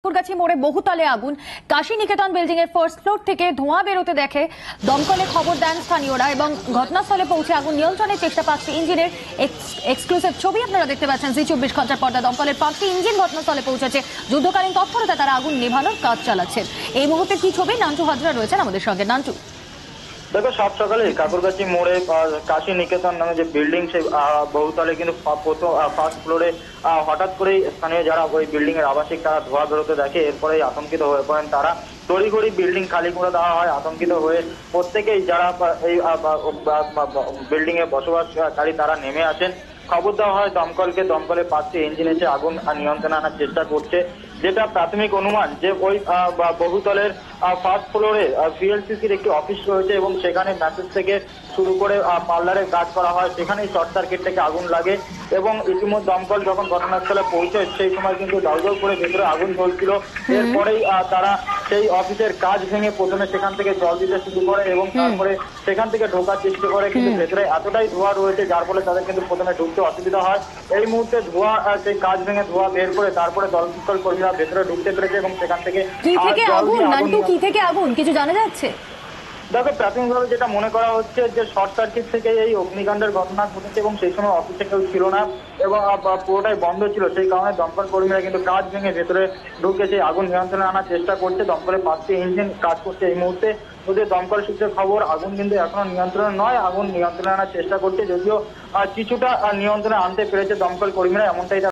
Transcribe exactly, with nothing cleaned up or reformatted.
ঠাকুরগাছি মোড়ে বহুতলে আগুন। কাশী নিকেতন বিল্ডিং এর ফার্স্ট ফ্লোর থেকে ধোঁয়া বেরোতে দেখে দমকলে খবর দেন স্থানীয়রা এবং ঘটনাস্থলে পৌঁছে আগুন নিয়ন্ত্রণের চেষ্টা পাঁচটি ইঞ্জিনের এক্সক্লুসিভ ছবি আপনারা দেখতে পাচ্ছেন জি চব্বিশ ঘন্টার পর্দা। দমকলের পাঁচটি ইঞ্জিন ঘটনাস্থলে পৌঁছেছে, যুদ্ধকালীন তৎপরতা তারা আগুন নেভানোর কাজ চালাচ্ছেন। এই মুহূর্তে কি ছবি, নান্টু হাজরা রয়েছেন আমাদের সঙ্গে। নান্টু, দেখো, সাত সকালে কাকুরগাছি মোড়ে কাশী নিকেতন নামে যে বিল্ডিং, সেই বহুতলে কিন্তু ফার্স্ট ফ্লোরে হঠাৎ করেই স্থানীয় যারা ওই বিল্ডিং এর আবাসিক তারা ধোঁয়া বেরোতে দেখে। এরপরেই আতঙ্কিত হয়ে পড়েন তারা। তড়িঘড়ি বিল্ডিং খালি করে দেওয়া হয়। আতঙ্কিত হয়ে প্রত্যেকেই যারা এই বিল্ডিং এ বসবাসকারী তারা নেমে আসেন। খবর দেওয়া হয় দমকলকে। দমকলে পাঁচটি ইঞ্জিন এসে আগুন নিয়ন্ত্রণে আনার চেষ্টা করছে। যেটা প্রাথমিক অনুমান যে ওই বহুতলের ফার্স্ট ফ্লোরে ভিএলসিসির একটি অফিস রয়েছে এবং সেখানে মেসেজ থেকে শুরু করে পার্লারের কাজ করা হয়। সেখানেই শর্ট সার্কিট থেকে আগুন লাগে এবং ইতিমধ্যে দমকল যখন ঘটনাস্থলে পৌঁছয় সেই সময় কিন্তু দাউদাউ করে ভেতরে আগুন জ্বলছিল। এরপরেই তারা সেই অফিসের কাজ ভেঙে প্রথমে সেখান থেকে জল দিতে শুরু করে এবং তারপরে সেখান থেকে ঢোকার চেষ্টা করে, কিন্তু ভেতরে এতটাই ধোঁয়া রয়েছে যার ফলে তাদের কিন্তু প্রথমে ঢুকতে অসুবিধা হয়। এই মুহূর্তে ধোঁয়া সেই কাজ ভেঙে ধোঁয়া বের করে তারপরে দমকল কর্মীরা ভেতরে ঢুকতে পেরেছে এবং সেখান থেকে কি থেকে আগুন, নান্টু, কি থেকে আগুন কিছু জানা যাচ্ছে? দেখো, প্রাথমিকভাবে যেটা মনে করা হচ্ছে যে শর্ট সার্কিট থেকে এই অগ্নিকাণ্ডের ঘটনা ঘটেছে এবং সেই সময় অফিসে কেউ ছিল না এবং পুরোটাই বন্ধ ছিল। সেই কারণে দমকল কর্মীরা কিন্তু কাজ ভেঙে ভেতরে ঢুকে সেই আগুন নিয়ন্ত্রণে আনার চেষ্টা করছে। দমকলের পাঁচটি ইঞ্জিন কাজ করছে এই মুহূর্তে। যদিও দমকল সূত্রে খবর আগুন কিন্তু এখনো নিয়ন্ত্রণে নয়, আগুন নিয়ন্ত্রণে আনার চেষ্টা করছে, যদিও কিছুটা নিয়ন্ত্রণে আনতে পেরেছে দমকল কর্মীরা, এমনটাই